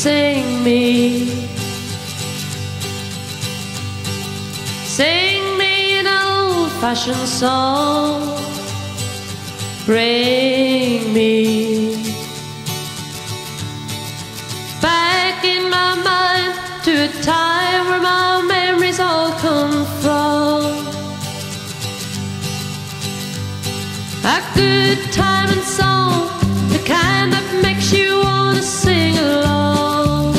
Sing me, sing me an old-fashioned song. Bring me back in my mind to a time where my memories all come from. A good time and song, the kind that makes you wanna sing along.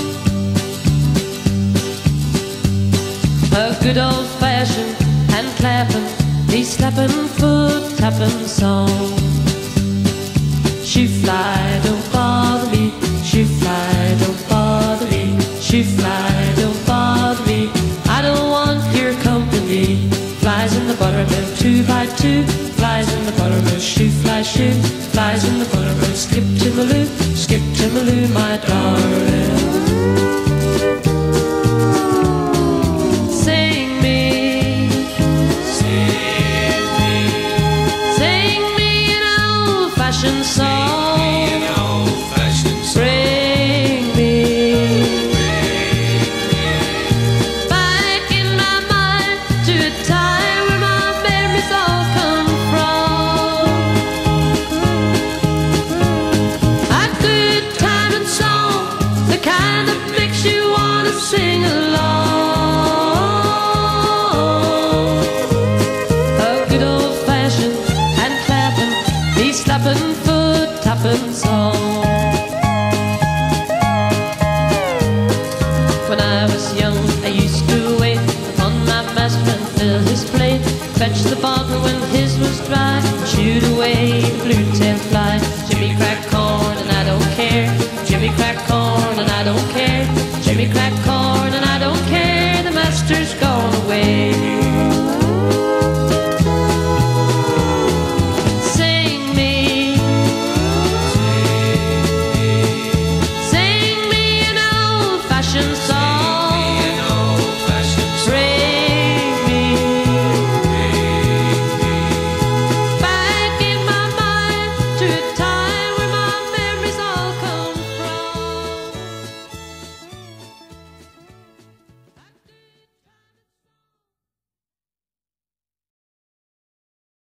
A good old-fashioned hand clapping, knee slapping, foot tapping song. Shoe fly, don't bother me. Shoe fly, don't bother me. Shoe fly, don't bother me. I don't want your company. Flies in the buttermilk, 2 by 2. Flies in the buttermilk, shoe fly, shoe. Flies in the buttermilk, skip to Maloo, my darling. Sing me, Sing me, sing me an old-fashioned song. Bring me back in my mind to a time where my memories all come from. A good time and song, the kind that makes you wanna sing along. A good old-fashioned hand clapping, knee slapping, foot tapping song. When I was young, I used to wait upon my master and fill his plate, fetch the bottle when his was dry, shoot away the blue-tailed fly. Jimmy crack corn and I don't care. Jimmy crack corn and I don't care. Jimmy crack corn and I don't care. The master's gone away. Sing me, sing me an old-fashioned song.